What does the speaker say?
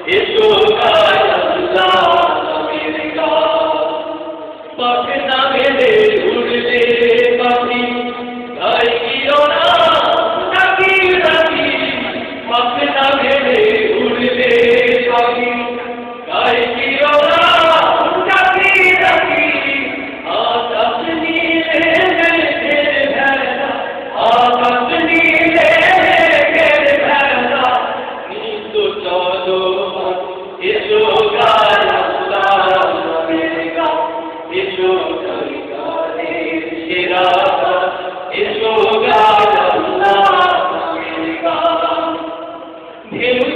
এসো গায় আল্লাহ নবীর গান পাখি না মেলে উড়লে পাখি গাই গিরো না ডাকি ডাকি পাখি না মেলে উড়লে পাখি গাই গিরো না ডাকি ডাকি আকাশ নীলে মেঘের ভেলা আকাশ নীলে মেঘের ভেলা নিত্য চলো এসো গায় আল্লাহ নবীর গান এসো গানের সেরা গান এসো গায় আল্লাহ নবীর গান